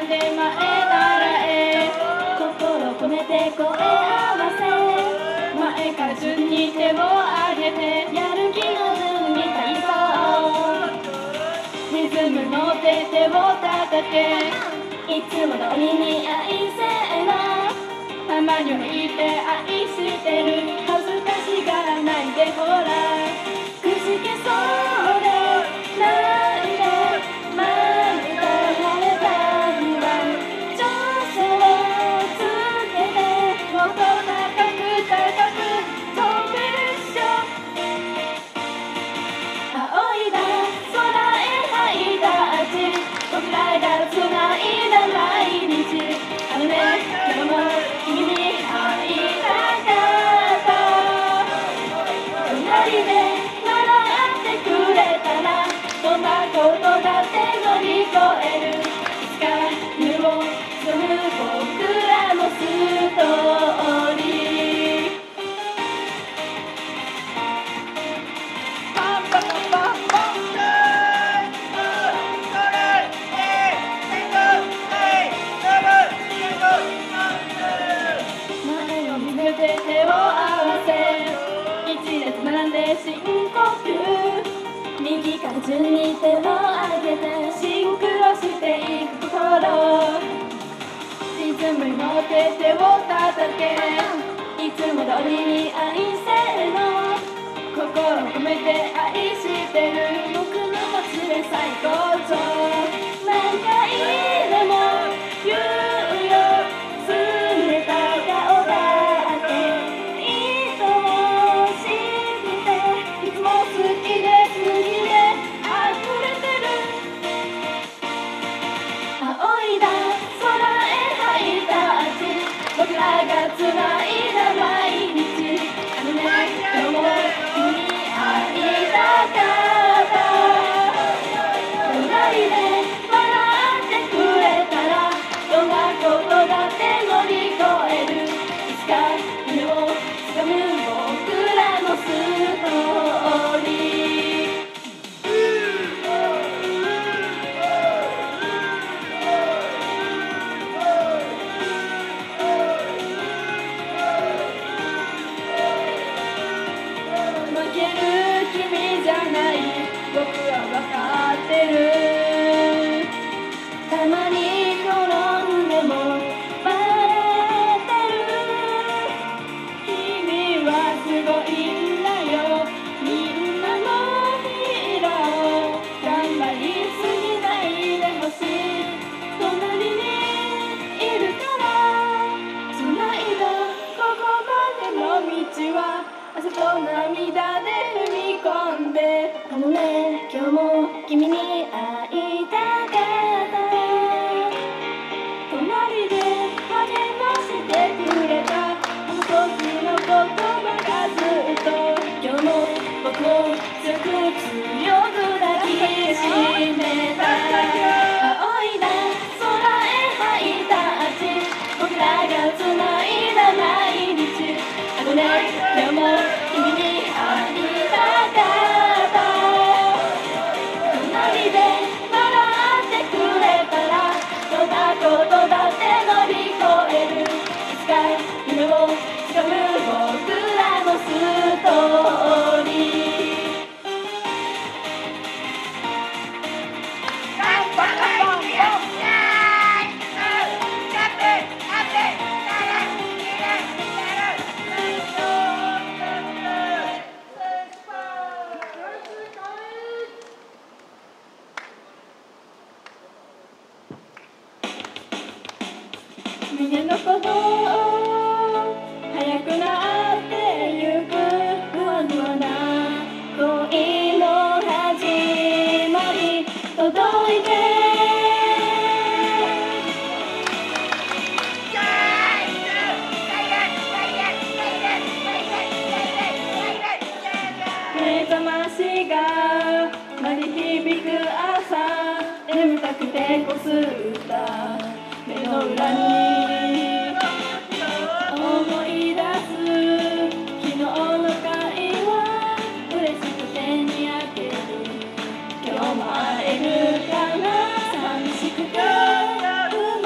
んで前ならえ心込めて声合わせ前から順に手を上げてやる気の準備体操リズム乗って手を叩けいつも通りに愛せろたまにはいて愛してる恥ずかしがらないでほらくじけそうで泣いてまぶた晴れた日は調子をつけてもっと高く高く飛べるっしょ仰いだ空へ吐いた味僕らが繋いだ毎日あのね今日も君に会いたかった隣で笑ってくれたらどんなことだって乗り越えるいつか夢をつむ僕らのストーリーパンパカパンパン前を見つめて手を合わせ一列並んで深呼吸右から順に手を上げてシンクロしていく心リズムに乗って手を叩けいつも通りに愛せろ心込めて愛してる僕の街で最高潮何回でも言うよ冷た顔だっていつも信じていつも好きで好きで溢れてる仰いだ空へ吐いた味僕らが繋いだ毎日あのね今日も君に会いたかった隣で笑ってくれたらどんなことだって乗り越えるいつか夢をつかむ僕らのストーリー負ける君じゃない僕は分かってるたまに転んでも笑ってる君はすごいんだよみんなのヒーロー頑張りすぎないでほしい隣にいるから繋いだここまでの道は汗と涙で踏み込んであのね今日も君に会いたかった隣で励ましてくれたあの時の言葉がずっと今日も僕を強く抱きしめた仰いだ空へ吐いた味僕らが繋いだ毎日あのね今日も君に会いたかった隣で笑ってくれたらどんなことだって乗り越えるいつか夢をつかむ僕らのストーリー胸の鼓動速くなってゆくふわふわな恋の始まり届いて目覚ましが鳴り響く朝眠たくてこすった目の裏に思い出す昨日の会話嬉しくてにやける今日も会えるかな寂しくて不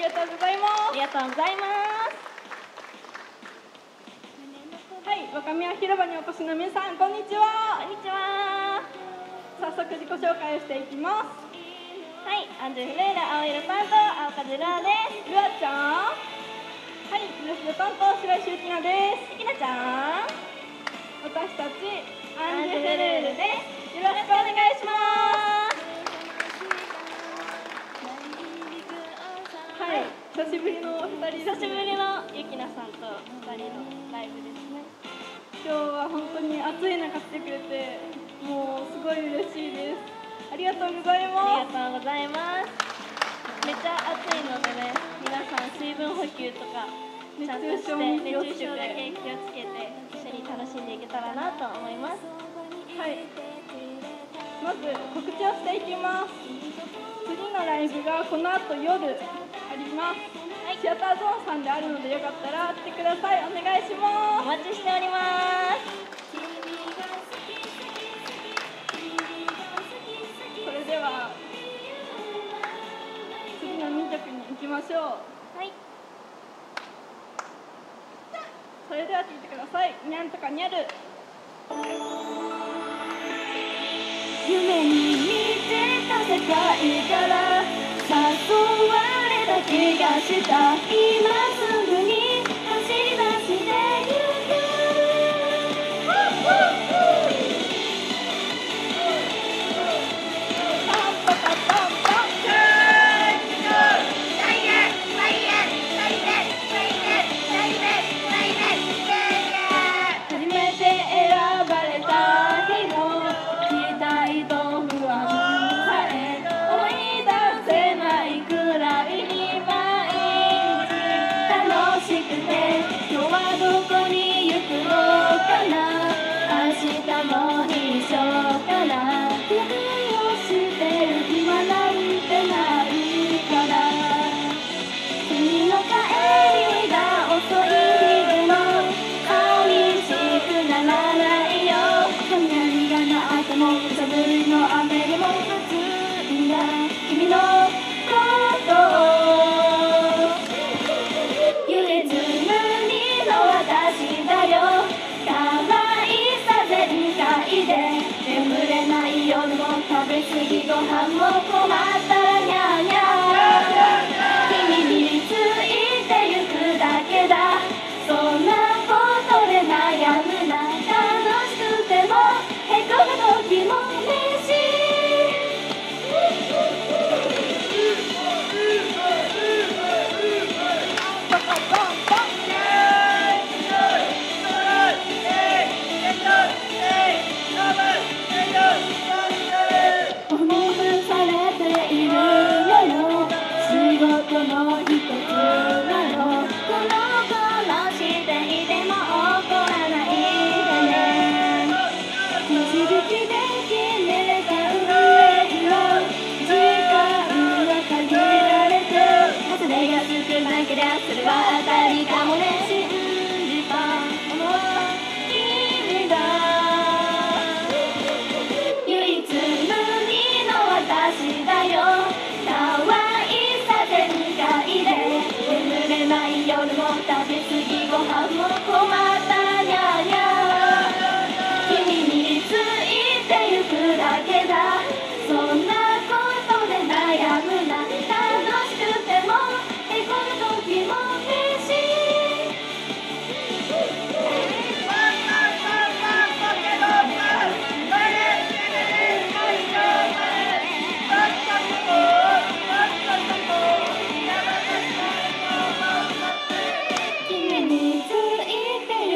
がとうございます。 ありがとうございます。 はい、若宮広場にお越しの皆さん、こんにちは。 こんにちは。 早速自己紹介をしていきます。 はい、アンジュフレーラ青色担当、青風ルアです。 ルアちゃん。はい、ブラス担当、白石ゆきなです。 ゆきなちゃん。 私たち、アンジュフアンジュフレレールールです。よろしくお願いします。はい、久しぶりのお二人です。 久しぶりのゆきなさんと2人のライブですね。 今日は本当に暑い中来てくれて、もうすごい嬉しいです。ありがとうございます。 ありがとうございます。めっちゃ暑いのでね、皆さん水分補給とかちゃんとして、熱中症だけ気をつけて一緒に楽しんでいけたらなと思います。 はい、まず告知をしていきます。次のライブがこの後夜あります。はい、シアターゾーンさんであるのでよかったら来てください。お願いします。 お待ちしております。 それでは次の2曲に行きましょう。 はい、 それでは聴いてください。にゃんとかにゃる。 夢に見てた世界から誘われた気がした。今すぐに走り出してゆく。 初めて選ばれた日の期待と不安さえ思い出せないくらいに毎日楽しくて、今日はどこに行くのかな、明日も一緒かな、旅をしてる暇なんてないから、君の帰りが遅い日でも寂しくならないよ。雷が鳴っても土砂降りの雨でも暑いんだ、君のことを。唯一無二の私だよ、可愛さ全開で、眠れない夜も食べ過ぎご飯も困ったらニャーニャー、君についてゆくだけだ、そんなことで悩むな、楽しくてもへこむ時もねえし。お願いされているのよ、仕事の一つなの、この子していても怒らないでね。導きで決めた運命の時間が限られて、それが少なけりゃそれは当たりかもね、信じたのは君だ。唯一無二の私だよ、可愛さ全開で、眠れない夜も食べ過ぎご飯も困ったらニャーニャー、君についてゆくだけだ、そんなことで悩むな、楽しくてもへこむ時もねえし。君についてゆ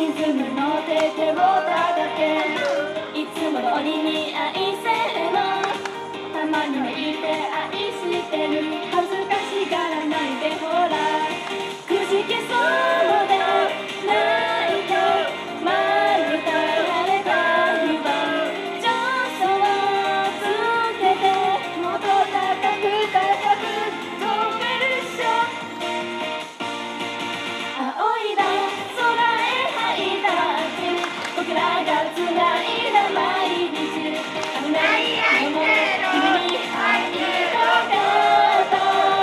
リズムの手を叩けいつも通りに愛せればたまには言って愛してる恥ずかしがらないでほらくじけそうでないとまるたられた湯葉助走をつけてもっと高く飛べるっしょ仰いだ空へ吐いた足僕らがつないだ毎日危ないもの君に会いたかった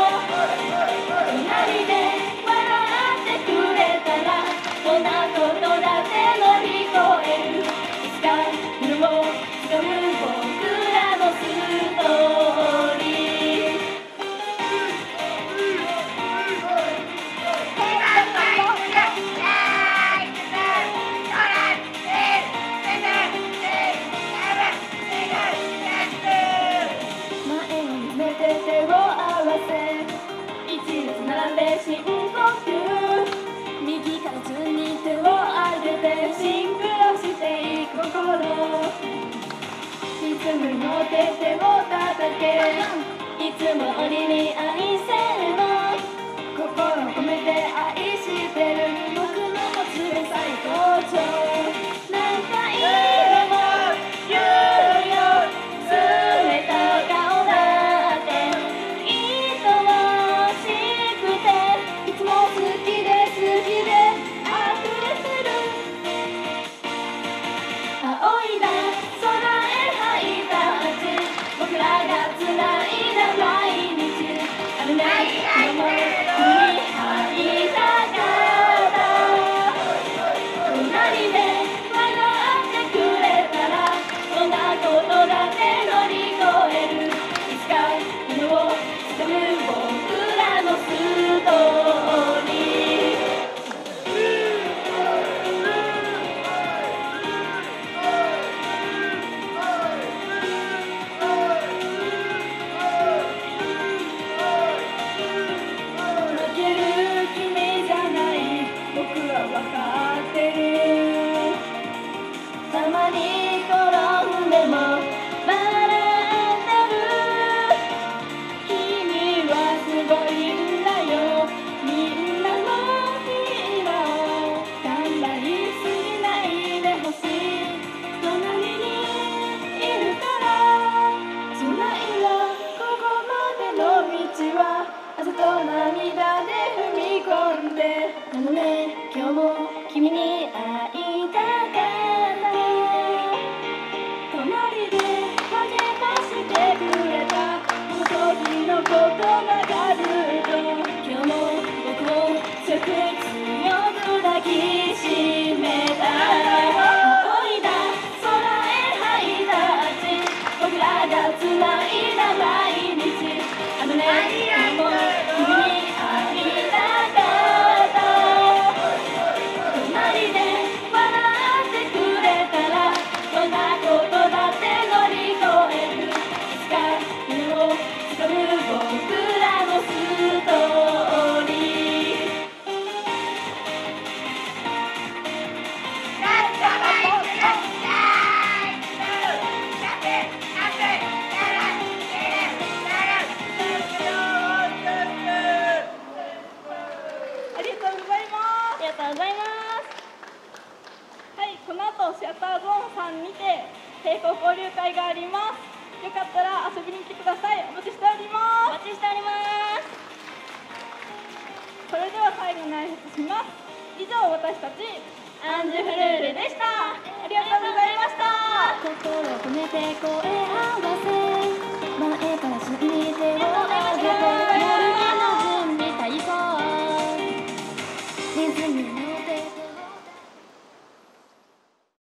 隣で笑ってくれたらどんなことだって乗り越えるいつか夜をつかむ僕らのストーリー前に見つめて手を合わせ一列並んで深呼吸右から順に手を上げてシンクロしていく心リズムに乗って手を叩けいつも通りに愛せれば心を込めて愛してる僕の持つ最高潮何回でも言うよ冷た顔だって愛しくていつも好きで溢れてる仰いだ空へ吐いた足僕らがつないだ毎日危ないもの君に会いたかった隣で笑ってくれたらどんなことだって乗り越えるいつか夢をつかむ僕らのストーリー負ける君じゃない僕は分かってるたまに転んでも笑ってる君はすごいんだよみんなのヒーロー頑張りすぎないでほしい隣にいるからつないだここまでの道は汗と涙で踏み込んでなのね今日も君に会いたかった隣で励ましてくれたこの時の言葉がずっと今日も僕を強く抱きしめた仰いだ空へ吐いた足僕らがつないだ毎日あのね今日も君に会いたかった隣で笑ってくれたらどんなことだって乗り越えるいつか夢をつかむ僕らのストーリーありがとうございます。ありがとうございます。はい、この後シアターゾーンさんにて帝国交流会があります。よかったら遊びに来てください。お待ちしております。 お待ちしております。 それでは最後に挨拶します。以上私たちアンジュフルールでした。ありがとうございました。 心を込めて声合わせ